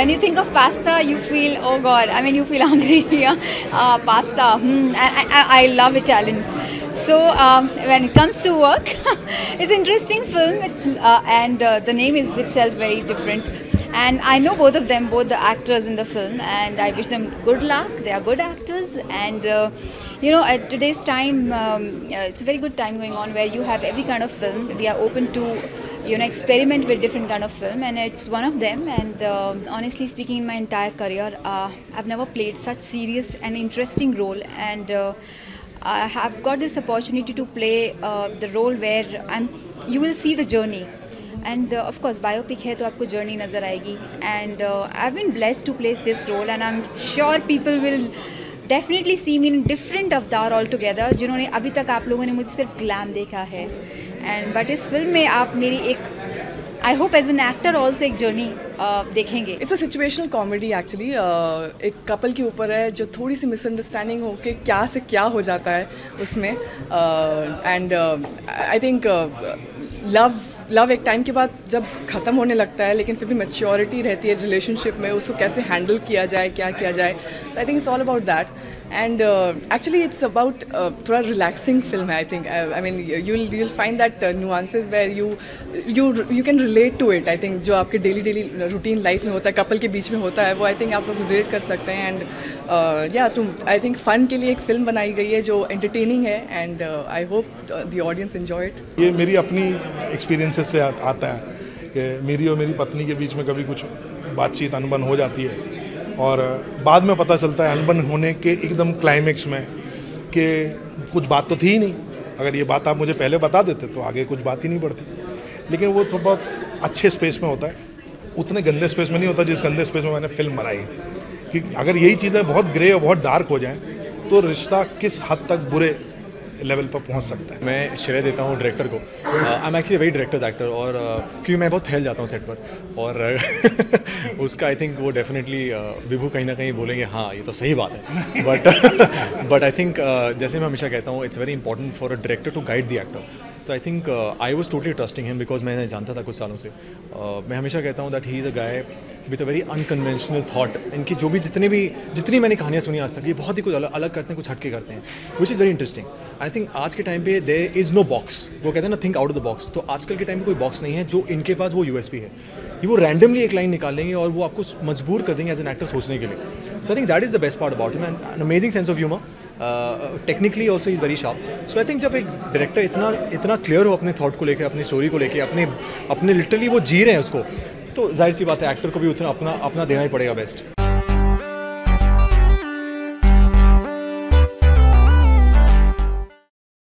when you think of pasta, you feel, oh God, I mean, you feel hungry. Yeah? Pasta. I love Italian. So when it comes to work, it's an interesting film. And the name is itself very different. And I know both of them, both the actors in the film, and I wish them good luck. They are good actors, and at today's time, it's a very good time going on where you have every kind of film. We are open to experiment with different kind of film, and it's one of them. And honestly speaking, in my entire career, I've never played such serious and interesting role, and I have got this opportunity to play the role where you will see the journey. And of course, biopic है तो आपको journey नज़र आएगी. And I've been blessed to play this role, and I'm sure people will definitely see me in different avatar altogether. जिन्होंने अभी तक आप लोगों ने मुझे सिर्फ glam देखा है. And but इस फिल्म में आप मेरी एक I hope as an actor also एक journey देखेंगे. It's a situational comedy actually. एक couple के ऊपर है जो थोड़ी सी misunderstanding हो के क्या से क्या हो जाता है उसमें. And I think लव एक टाइम के बाद जब ख़त्म होने लगता है, लेकिन फिर भी मैच्योरिटी रहती है रिलेशनशिप में, उसको कैसे हैंडल किया जाए, क्या किया जाए. I think it's all about that. And actually it's about थोड़ा रिलैक्सिंग फिल्म है. I think I mean you will find that nuances where you can relate to it. I think जो आपके डेली रूटीन लाइफ में होता है, couple के बीच में होता है, वो आई थिंक आप लोग रिलेट कर सकते हैं. एंड आई थिंक फ़न के लिए एक फ़िल्म बनाई गई है जो एंटरटेनिंग है, and I hope the audience enjoy it. ये मेरी अपनी एक्सपीरियंसेस से आता है कि मेरी और मेरी पत्नी के बीच में कभी कुछ बातचीत अनबन हो जाती है, और बाद में पता चलता है अनबन होने के एकदम क्लाइमेक्स में कि कुछ बात तो थी ही नहीं. अगर ये बात आप मुझे पहले बता देते तो आगे कुछ बात ही नहीं बढ़ती. लेकिन वो तो बहुत अच्छे स्पेस में होता है, उतने गंदे स्पेस में नहीं होता जिस गंदे स्पेस में मैंने फिल्म बनाई है. कि अगर यही चीज़ें बहुत ग्रे और बहुत डार्क हो जाएं तो रिश्ता किस हद तक बुरे लेवल पर पहुंच सकता है. मैं श्रेय देता हूँ डायरेक्टर को. I am actually very director actor, और क्योंकि मैं बहुत फैल जाता हूँ सेट पर, और उसका आई थिंक वो डेफिनेटली विभू कहीं ना कहीं बोलेंगे हाँ ये तो सही बात है. बट आई थिंक जैसे मैं हमेशा कहता हूँ, it's very important for a director to guide the actor. तो I think I was totally trusting him because मैंने जानता था कुछ सालों से. मैं हमेशा कहता हूँ that he is a guy with a very unconventional thought. इनकी जो भी जितनी मैंने कहानियाँ सुनी आज तक, ये बहुत ही कुछ अलग करते हैं, कुछ हटके करते हैं, which is very interesting. I think आज के टाइम पे देयर इज़ नो बॉक्स. वो कहते हैं ना, think out of the box. तो आजकल के टाइम पे कोई बॉक्स नहीं है जो इनके पास वो यूएसपी है. वो रैंडमली एक लाइन निकालेंगे और वो आपको मजबूर कर देंगे एज एन एक्टर सोचने के लिए. So I think that is the best part about him, and amazing sense of humour. Technically also is very sharp. So I think जब एक डायरेक्टर इतना क्लियर हो अपने थॉट को लेकर, अपनी स्टोरी को लेकर, अपने लिटरली वो जी रहे हैं उसको, तो जाहिर सी बात है एक्टर को भी उतना अपना देना ही पड़ेगा बेस्ट.